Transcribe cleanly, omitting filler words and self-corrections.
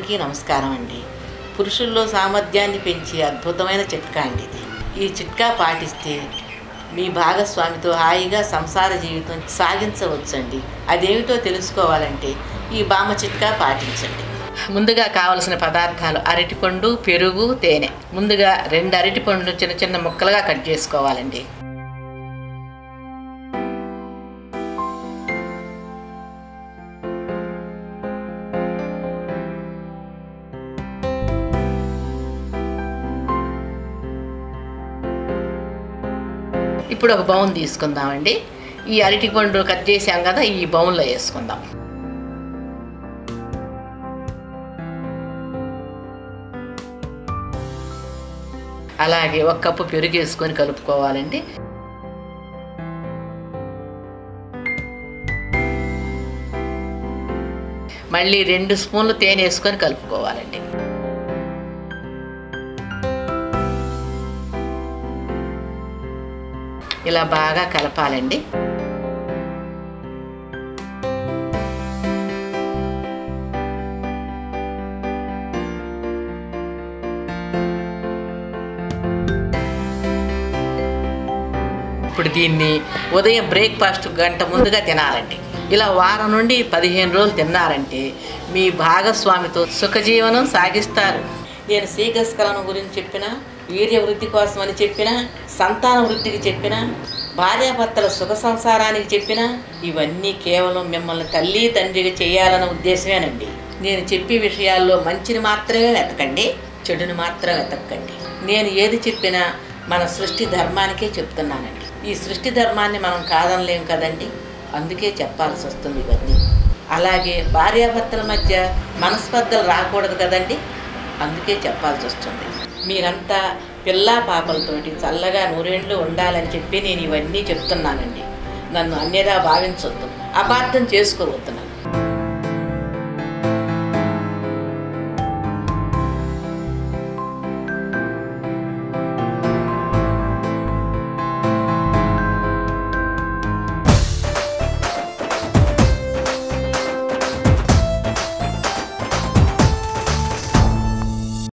అందరికీ నమస్కారం అండి. పురుషుల్లో సామర్థ్యాన్ని పెంచే అద్భుతమైన చిట్కా అండి ఇది. ఈ చిట్కా పాటిస్తే మీ భాగస్వామితో హాయిగా సంసార జీవితం సాగించవచ్చండి. అదేమిటో తెలుసుకోవాలంటే ఈ బామ్మ చిట్కా పాటించండి. ముందుగా కావలసిన పదార్థాలు అరటిపండు, పెరుగు, తేనె. ముందుగా 2 అరటిపండ్లు చిన్న చిన్న ముక్కలుగా కట్ చేసుకోవాలండి. ఇప్పుడు ఒక బౌన్ తీసుకుందామండి. ఈ అరటిపండు కట్ చేసాం కదా, ఈ బౌన్లో వేసుకుందాం. అలాగే 1 కప్పు పెరుగు వేసుకొని కలుపుకోవాలండి. మళ్ళీ 2 స్పూన్లు తేనె వేసుకొని కలుపుకోవాలండి. ఇలా బాగా కలపాలండి. ఇప్పుడు దీన్ని ఉదయం బ్రేక్ఫాస్ట్ గంట ముందుగా తినాలండి. ఇలా వారం నుండి 15 రోజులు తిన్నారంటే మీ భాగస్వామితో సుఖజీవనం సాగిస్తారు. నేను శ్రీకస్కలనం గురించి చెప్పినా, వీర్య వృద్ధి కోసం అని చెప్పినా, సంతాన వృద్ధికి చెప్పినా, భార్యాభర్తల సుఖ సంసారానికి చెప్పినా, ఇవన్నీ కేవలం మిమ్మల్ని తల్లి తండ్రిగా చేయాలన్న ఉద్దేశమేనండి. నేను చెప్పే విషయాల్లో మంచిని మాత్రమే వెతకండి, చెడుని మాత్రం వెతకండి. నేను ఏది చెప్పినా మన సృష్టి ధర్మానికే చెప్తున్నానండి. ఈ సృష్టి ధర్మాన్ని మనం కాదనలేం కదండి, అందుకే చెప్పాల్సి వస్తుంది ఇవన్నీ. అలాగే భార్యాభర్తల మధ్య మనస్పర్ధలు రాకూడదు కదండి, అందుకే చెప్పాల్సి వస్తుంది. మీరంతా పిల్లా పాపలతోటి చల్లగా 100 ఏళ్ళు ఉండాలని చెప్పి నేను ఇవన్నీ చెప్తున్నానండి. నన్ను అన్యదా భావించొద్దు, అపార్థం చేసుకోవద్దు.